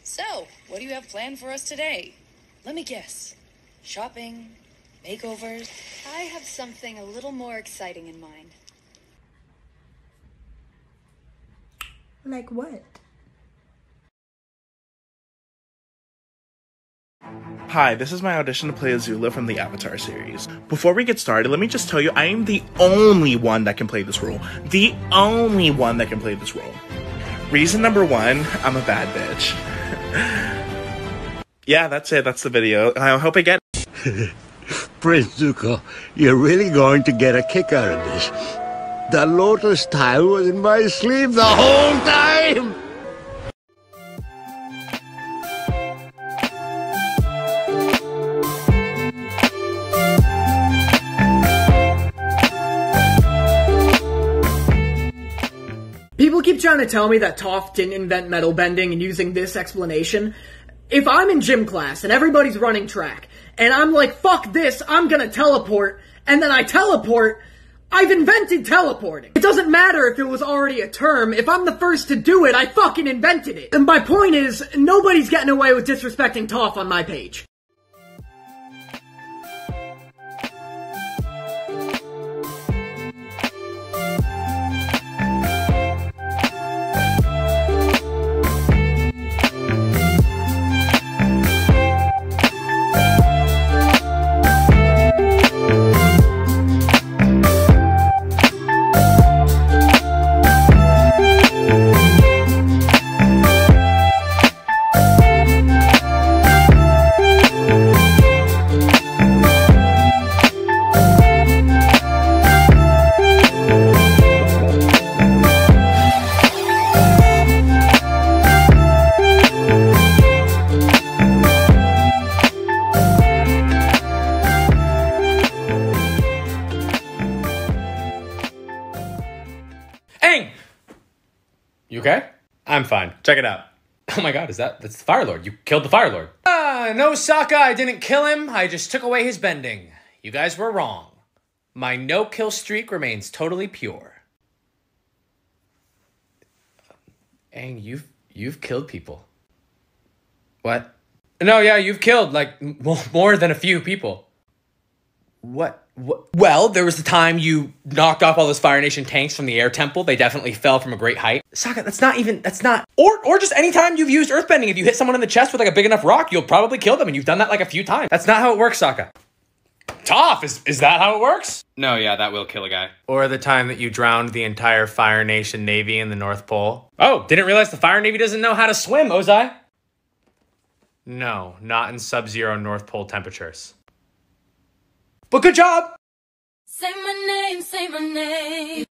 So, what do you have planned for us today? Let me guess. Shopping? Makeovers? I have something a little more exciting in mind. Like what? Hi, this is my audition to play Azula from the Avatar series. Before we get started, let me just tell you, I am the only one that can play this role. The only one that can play this role. Reason number one, I'm a bad bitch. Yeah, that's it. That's the video. I hope I get Prince Zuko, you're really going to get a kick out of this. The lotus tile was in my sleeve the whole time! People keep trying to tell me that Toph didn't invent metal bending and using this explanation. If I'm in gym class and everybody's running track, and I'm like, fuck this, I'm gonna teleport, and then I teleport, I've invented teleporting. It doesn't matter if it was already a term, if I'm the first to do it, I fucking invented it. And my point is, nobody's getting away with disrespecting Toph on my page. You okay? I'm fine. Check it out. Oh my god, that's the Fire Lord. You killed the Fire Lord. No, Sokka, I didn't kill him. I just took away his bending. You guys were wrong. My no-kill streak remains totally pure. Aang, you've killed people. What? No, yeah, you've killed, like, more than a few people. What? Well, there was the time you knocked off all those Fire Nation tanks from the air temple. They definitely fell from a great height. Sokka, that's not... Or just any time you've used earthbending, if you hit someone in the chest with like a big enough rock, you'll probably kill them, and you've done that like a few times. That's not how it works, Sokka. Toph, is that how it works? No, yeah, that will kill a guy. Or the time that you drowned the entire Fire Nation Navy in the North Pole. Oh, didn't realize the Fire Navy doesn't know how to swim, Ozai. No, not in sub-zero North Pole temperatures. But good job! Say my name, say my name.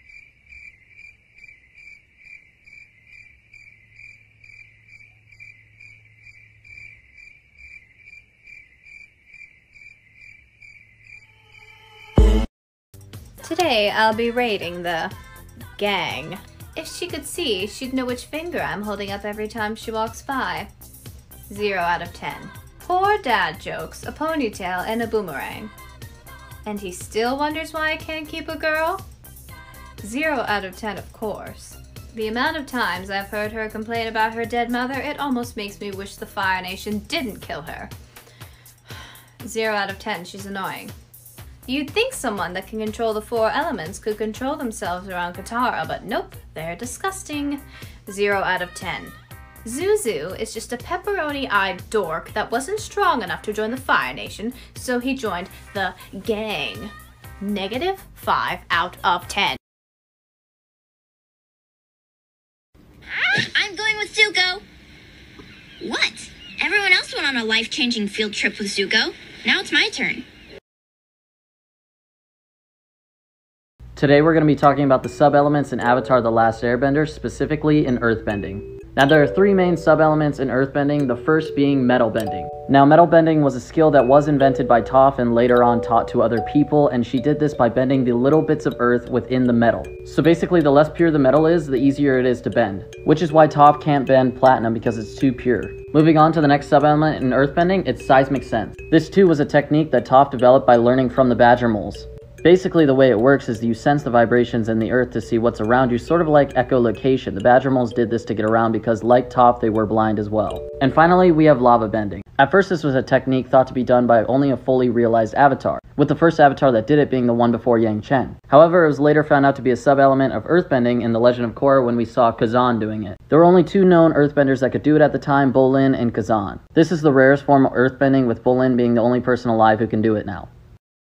Today I'll be raiding the gang. If she could see, she'd know which finger I'm holding up every time she walks by. 0 out of 10. Poor dad jokes, a ponytail, and a boomerang. And he still wonders why I can't keep a girl? 0 out of 10, of course. The amount of times I've heard her complain about her dead mother, it almost makes me wish the Fire Nation didn't kill her. 0 out of 10, she's annoying. You'd think someone that can control the 4 elements could control themselves around Katara, but nope, they're disgusting. 0 out of 10. Zuzu is just a pepperoni-eyed dork that wasn't strong enough to join the Fire Nation, so he joined the gang. -5 out of 10. I'm going with Zuko. What? Everyone else went on a life-changing field trip with Zuko. Now it's my turn. Today we're going to be talking about the sub-elements in Avatar The Last Airbender, specifically in earthbending. Now there are 3 main sub-elements in earthbending, the first being metal bending. Now metal bending was a skill that was invented by Toph and later on taught to other people, and she did this by bending the little bits of earth within the metal. So basically the less pure the metal is, the easier it is to bend. Which is why Toph can't bend platinum because it's too pure. Moving on to the next sub-element in earthbending, it's seismic sense. This too was a technique that Toph developed by learning from the badger moles. Basically, the way it works is you sense the vibrations in the earth to see what's around you, sort of like echolocation. The badger moles did this to get around because, like Toph, they were blind as well. And finally, we have lava bending. At first, this was a technique thought to be done by only a fully realized avatar, with the first avatar that did it being the one before Yang Chen. However, it was later found out to be a sub-element of earthbending in The Legend of Korra when we saw Kazan doing it. There were only 2 known earthbenders that could do it at the time, Bolin and Kazan. This is the rarest form of earthbending, with Bolin being the only person alive who can do it now.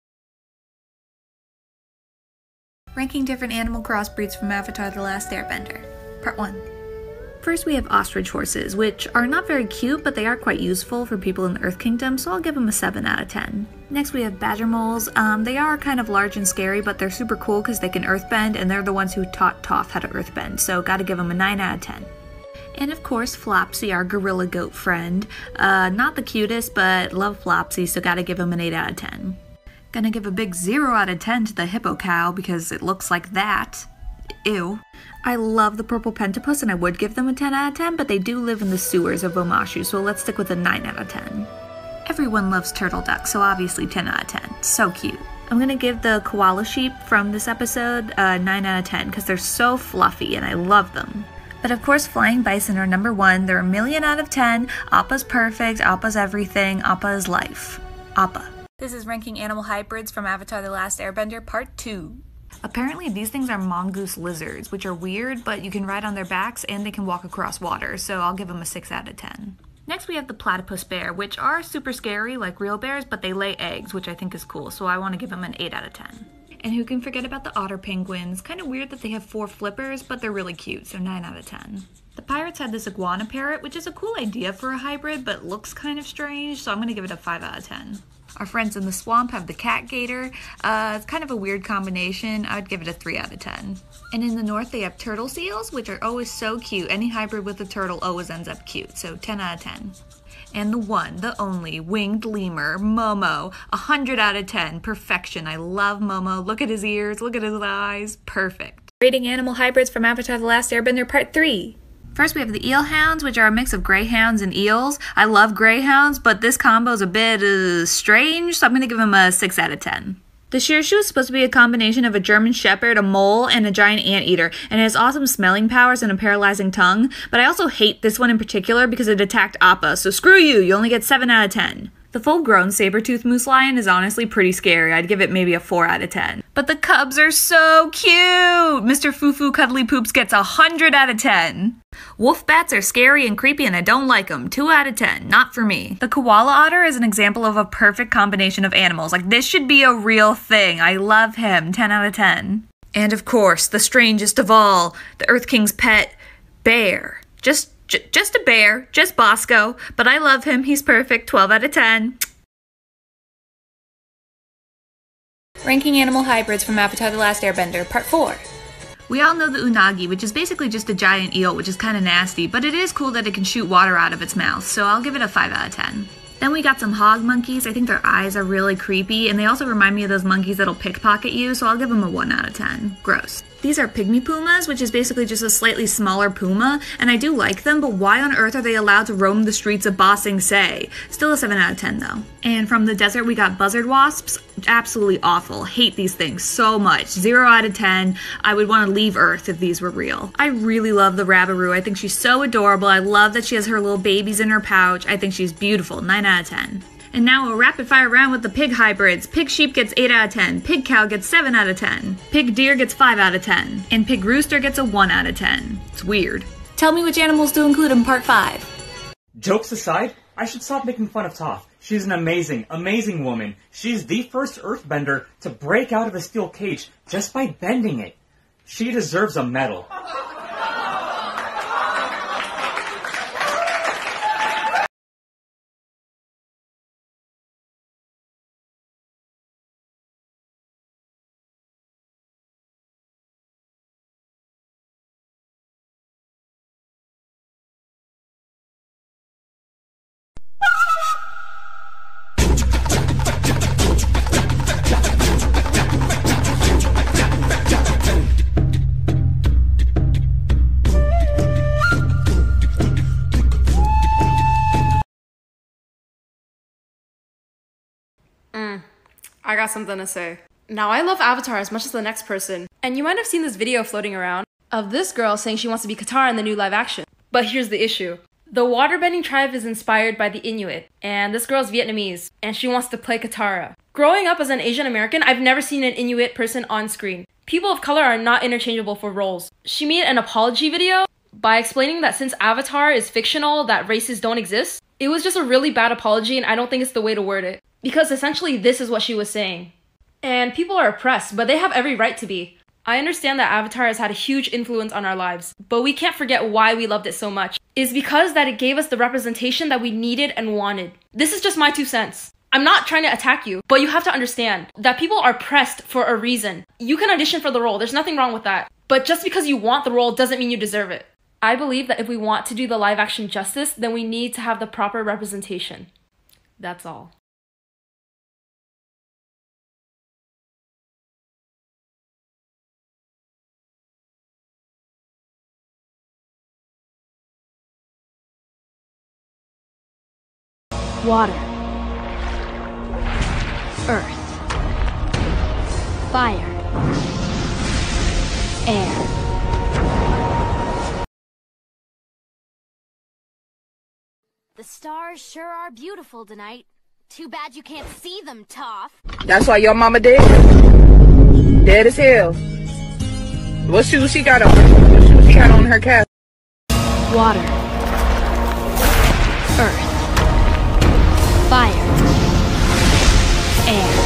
Ranking different animal crossbreeds from Avatar: The Last Airbender. Part 1. First we have ostrich horses, which are not very cute, but they are quite useful for people in the Earth Kingdom, so I'll give them a 7 out of 10. Next we have badger moles. They are kind of large and scary, but they're super cool because they can earthbend, and they're the ones who taught Toph how to earthbend, so gotta give them a 9 out of 10. And of course, Flopsy, our gorilla goat friend. Not the cutest, but love Flopsy, so gotta give him an 8 out of 10. Gonna give a big 0 out of 10 to the hippo cow because it looks like that. Ew. I love the purple pentapus and I would give them a 10 out of 10, but they do live in the sewers of Omashu, so let's stick with a 9 out of 10. Everyone loves turtle duck, so obviously 10 out of 10. So cute. I'm gonna give the koala sheep from this episode a 9 out of 10 because they're so fluffy and I love them. But of course, flying bison are number 1. They're a million out of 10. Appa's perfect, Appa's everything, Appa is life. Appa. This is ranking animal hybrids from Avatar: The Last Airbender, Part 2. Apparently these things are mongoose lizards, which are weird, but you can ride on their backs and they can walk across water, so I'll give them a 6 out of 10. Next we have the platypus bear, which are super scary like real bears, but they lay eggs, which I think is cool, so I want to give them an 8 out of 10. And who can forget about the otter penguins? Kind of weird that they have 4 flippers, but they're really cute, so 9 out of 10. The pirates had this iguana parrot, which is a cool idea for a hybrid, but looks kind of strange, so I'm going to give it a 5 out of 10. Our friends in the swamp have the cat gator. It's kind of a weird combination. I'd give it a 3 out of 10. And in the north they have turtle seals, which are always so cute. Any hybrid with a turtle always ends up cute, so 10 out of 10. And the one, the only, winged lemur, Momo, 100 out of 10. Perfection. I love Momo. Look at his ears, look at his eyes. Perfect. Rating animal hybrids from Avatar: The Last Airbender, Part 3. First we have the eel hounds, which are a mix of greyhounds and eels. I love greyhounds, but this combo is a bit strange, so I'm going to give them a 6 out of 10. The Shirshu is supposed to be a combination of a German Shepherd, a mole, and a giant anteater, and it has awesome smelling powers and a paralyzing tongue, but I also hate this one in particular because it attacked Appa, so screw you, you only get 7 out of 10. The full-grown saber-toothed moose lion is honestly pretty scary. I'd give it maybe a 4 out of 10. But the cubs are so cute! Mr. Fufu Cuddly Poops gets 100 out of 10. Wolf bats are scary and creepy and I don't like them. 2 out of 10. Not for me. The koala otter is an example of a perfect combination of animals. Like, this should be a real thing. I love him. 10 out of 10. And of course, the strangest of all, the Earth King's pet, bear. Just a bear, just Bosco, but I love him, he's perfect, 12 out of 10. Ranking animal hybrids from Avatar: The Last Airbender, Part 4. We all know the unagi, which is basically just a giant eel, which is kind of nasty, but it is cool that it can shoot water out of its mouth, so I'll give it a 5 out of 10. Then we got some hog monkeys. I think their eyes are really creepy, and they also remind me of those monkeys that'll pickpocket you, so I'll give them a 1 out of 10. Gross. These are pygmy pumas, which is basically just a slightly smaller puma, and I do like them, but why on earth are they allowed to roam the streets of Ba Sing Se? Still a 7 out of 10 though. And from the desert we got buzzard wasps. Absolutely awful. Hate these things so much. 0 out of 10. I would want to leave Earth if these were real. I really love the Rabaroo. I think she's so adorable. I love that she has her little babies in her pouch. I think she's beautiful. 9 out of 10. And now a rapid fire round with the pig hybrids. Pig sheep gets 8 out of 10. Pig cow gets 7 out of 10. Pig deer gets 5 out of 10. And pig rooster gets a 1 out of 10. It's weird. Tell me which animals to include in Part 5. Jokes aside, I should stop making fun of Toph. She's an amazing, amazing woman. She's the first earthbender to break out of a steel cage just by bending it. She deserves a medal. I got something to say. Now, I love Avatar as much as the next person, and you might have seen this video floating around of this girl saying she wants to be Katara in the new live action. But here's the issue. The waterbending tribe is inspired by the Inuit, and this girl's Vietnamese, and she wants to play Katara. Growing up as an Asian American, I've never seen an Inuit person on screen. People of color are not interchangeable for roles. She made an apology video by explaining that since Avatar is fictional, that races don't exist. It was just a really bad apology, and I don't think it's the way to word it. Because essentially this is what she was saying. And people are oppressed, but they have every right to be. I understand that Avatar has had a huge influence on our lives, but we can't forget why we loved it so much. It's because that it gave us the representation that we needed and wanted. This is just my 2 cents. I'm not trying to attack you, but you have to understand that people are pressed for a reason. You can audition for the role, there's nothing wrong with that. But just because you want the role doesn't mean you deserve it. I believe that if we want to do the live action justice, then we need to have the proper representation. That's all. Water, earth, fire, air. The stars sure are beautiful tonight. Too bad you can't see them, Toph. That's why your mama dead. Dead as hell. What shoes she got on? What shoes she got on her calf? Water, earth, fire, air.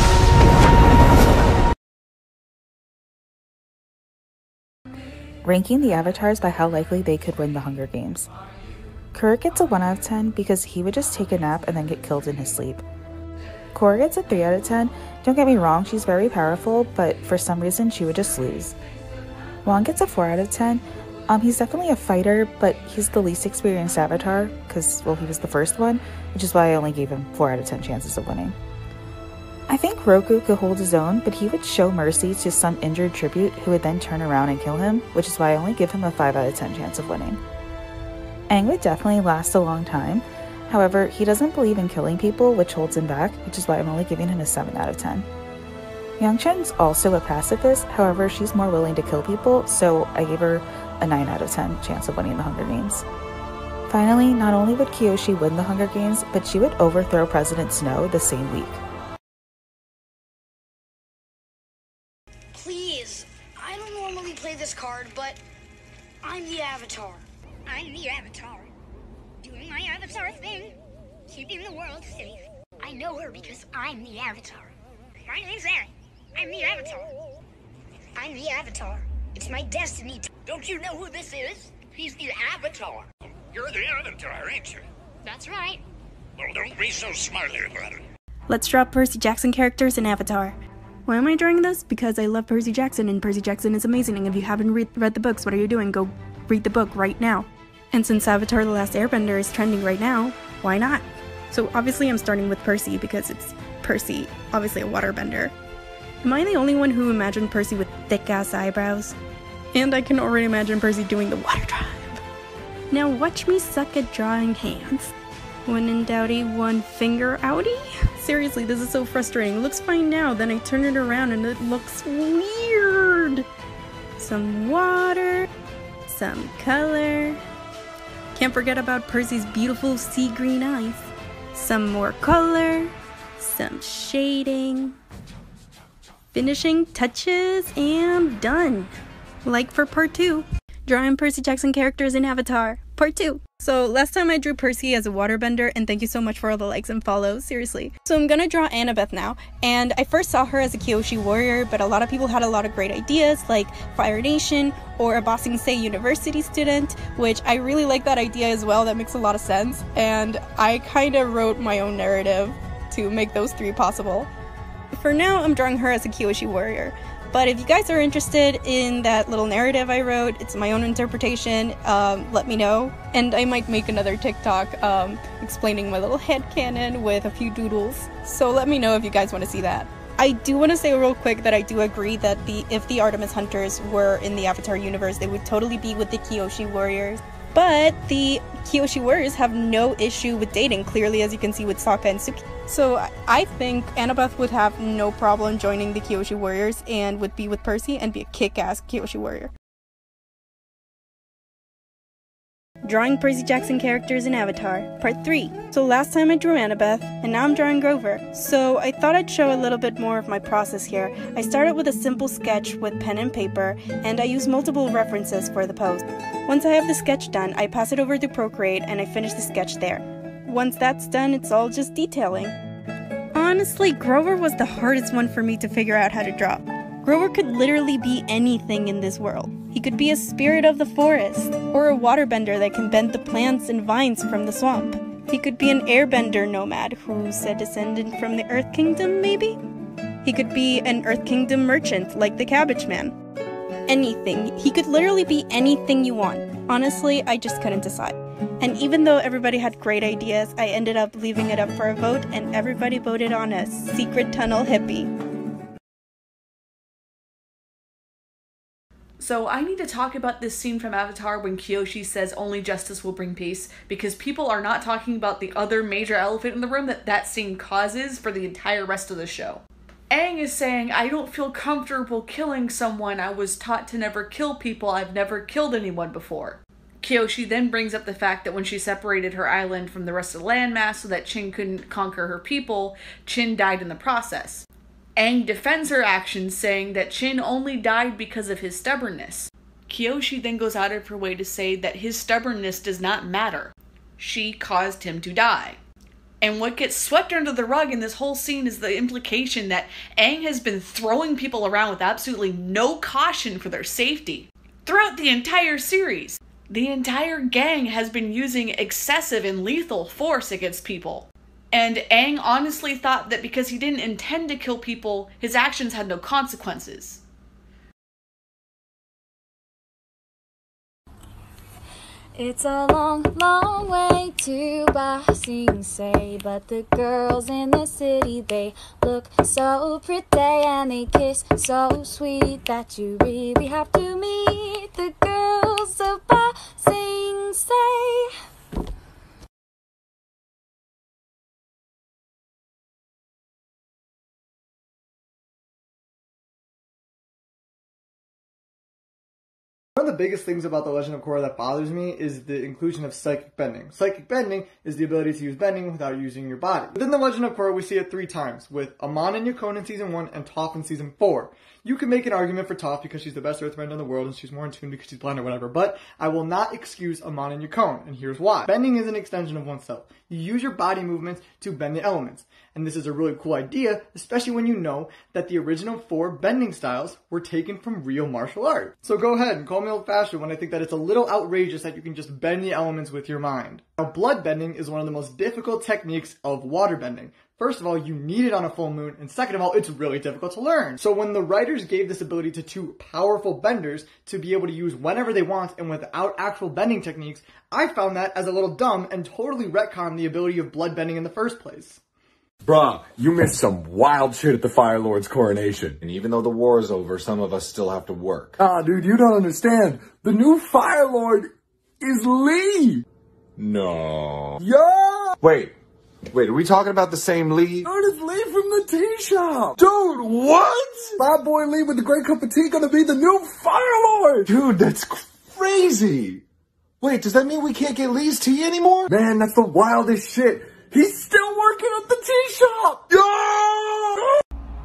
Ranking the avatars by how likely they could win the Hunger Games. Kuruk gets a 1 out of 10 because he would just take a nap and then get killed in his sleep. Korra gets a 3 out of 10. Don't get me wrong, she's very powerful, but for some reason she would just lose. Wong gets a 4 out of 10. He's definitely a fighter, but he's the least experienced avatar because, well, he was the first one, which is why I only gave him 4 out of 10 chances of winning. I think Roku could hold his own, but he would show mercy to some injured tribute who would then turn around and kill him, which is why I only give him a 5 out of 10 chance of winning. Aang would definitely last a long time. However, he doesn't believe in killing people, which holds him back, which is why I'm only giving him a 7 out of 10. Yang Chen's also a pacifist, however, she's more willing to kill people, so I gave her a 9 out of 10 chance of winning the Hunger Games. Finally, not only would Kyoshi win the Hunger Games, but she would overthrow President Snow the same week. Please, I don't normally play this card, but I'm the Avatar. I'm the Avatar. Doing my Avatar thing. Keeping the world safe. I know her because I'm the Avatar. My name's Aaron. I'm the Avatar. I'm the Avatar. It's my destiny. Don't you know who this is? He's the Avatar. You're the Avatar, ain't you? That's right. Well, don't be so smartly about it. Let's drop Percy Jackson characters in Avatar. Why am I drawing this? Because I love Percy Jackson, and Percy Jackson is amazing, and if you haven't read the books, what are you doing? Go read the book right now. And since Avatar The Last Airbender is trending right now, why not? So obviously I'm starting with Percy because it's Percy, obviously a waterbender. Am I the only one who imagined Percy with thick-ass eyebrows? And I can already imagine Percy doing the water drive. Now watch me suck at drawing hands. When in doubty, one finger outie? Seriously, this is so frustrating. It looks fine now, then I turn it around and it looks weird. Some water, some color. Can't forget about Percy's beautiful sea green eyes. Some more color, some shading. Finishing touches, and done. Like for part 2. Drawing Percy Jackson characters in Avatar, part 2. So last time I drew Percy as a waterbender, and thank you so much for all the likes and follows, seriously. So I'm gonna draw Annabeth now, and I first saw her as a Kyoshi warrior, but a lot of people had a lot of great ideas, like Fire Nation, or a Ba Sing Se University student, which I really like that idea as well, that makes a lot of sense, and I kinda wrote my own narrative to make those 3 possible. For now, I'm drawing her as a Kyoshi warrior. But if you guys are interested in that little narrative I wrote, it's my own interpretation, let me know. And I might make another TikTok explaining my little headcanon with a few doodles. So let me know if you guys want to see that. I do want to say real quick that I do agree that if the Artemis Hunters were in the Avatar universe, they would totally be with the Kyoshi warriors. But the Kyoshi Warriors have no issue with dating, clearly, as you can see with Sokka and Suki. So I think Annabeth would have no problem joining the Kyoshi Warriors and would be with Percy and be a kick-ass Kyoshi Warrior. Drawing Percy Jackson characters in Avatar, Part 3. So last time I drew Annabeth, and now I'm drawing Grover. So I thought I'd show a little bit more of my process here. I started with a simple sketch with pen and paper, and I use multiple references for the pose. Once I have the sketch done, I pass it over to Procreate and I finish the sketch there. Once that's done, it's all just detailing. Honestly, Grover was the hardest one for me to figure out how to draw. Grover could literally be anything in this world. He could be a spirit of the forest, or a waterbender that can bend the plants and vines from the swamp. He could be an airbender nomad who's a descendant from the Earth Kingdom, maybe? He could be an Earth Kingdom merchant like the Cabbage Man. Anything. He could literally be anything you want. Honestly, I just couldn't decide. And even though everybody had great ideas, I ended up leaving it up for a vote, and everybody voted on a secret tunnel hippie. So I need to talk about this scene from Avatar when Kyoshi says only justice will bring peace, because people are not talking about the other major elephant in the room that scene causes for the entire rest of the show. Aang is saying, I don't feel comfortable killing someone. I was taught to never kill people. I've never killed anyone before. Kyoshi then brings up the fact that when she separated her island from the rest of the landmass so that Chin couldn't conquer her people, Chin died in the process. Aang defends her actions, saying that Chin only died because of his stubbornness. Kyoshi then goes out of her way to say that his stubbornness does not matter. She caused him to die. And what gets swept under the rug in this whole scene is the implication that Aang has been throwing people around with absolutely no caution for their safety. Throughout the entire series, the entire gang has been using excessive and lethal force against people. And Aang honestly thought that because he didn't intend to kill people, his actions had no consequences. It's a long, long way to Ba Sing Se, but the girls in the city, they look so pretty and they kiss so sweet that you really have to meet the girls of Ba Sing Se. One of the biggest things about The Legend of Korra that bothers me is the inclusion of psychic bending. Psychic bending is the ability to use bending without using your body. Within The Legend of Korra, we see it 3 times, with Amon and Yakone in Season 1 and Toph in Season 4. You can make an argument for Toph because she's the best earthbender in the world and she's more in tune because she's blind or whatever, but I will not excuse Amon and Yakone, and here's why. Bending is an extension of oneself. You use your body movements to bend the elements. And this is a really cool idea, especially when you know that the original 4 bending styles were taken from real martial art. So go ahead and call me old-fashioned when I think that it's a little outrageous that you can just bend the elements with your mind. Now, blood bending is one of the most difficult techniques of water bending. First of all, you need it on a full moon, and second of all, it's really difficult to learn. So when the writers gave this ability to 2 powerful benders to be able to use whenever they want and without actual bending techniques, I found that as a little dumb and totally retconned the ability of blood bending in the first place. Bruh, you missed some wild shit at the Fire Lord's coronation. And even though the war is over, some of us still have to work. Ah, dude, you don't understand. The new Fire Lord is Lee! No. Yeah! Wait, are we talking about the same Lee? Dude, it's Lee from the tea shop! Dude, what? Bad boy Lee with the great cup of tea gonna be the new Fire Lord! Dude, that's crazy! Wait, does that mean we can't get Lee's tea anymore? Man, that's the wildest shit! He's still working at the tea shop! Yeah!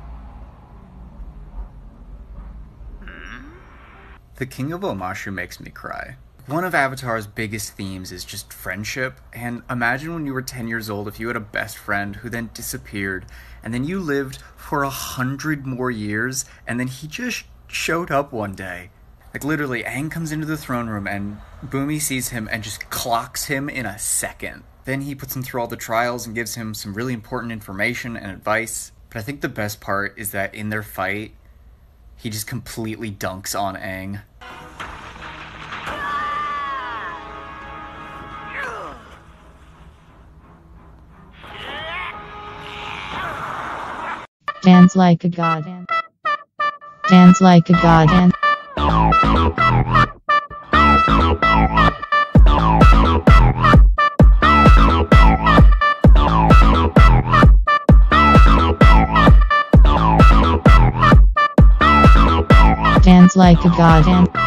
The King of Omashu makes me cry. One of Avatar's biggest themes is just friendship, and imagine when you were 10 years old if you had a best friend who then disappeared, and then you lived for 100 more years, and then he just showed up one day. Like literally, Aang comes into the throne room and Bumi sees him and just clocks him in a second. Then he puts him through all the trials and gives him some really important information and advice. But I think the best part is that in their fight, he just completely dunks on Aang. Dance like a god. Dance like a god. like a god and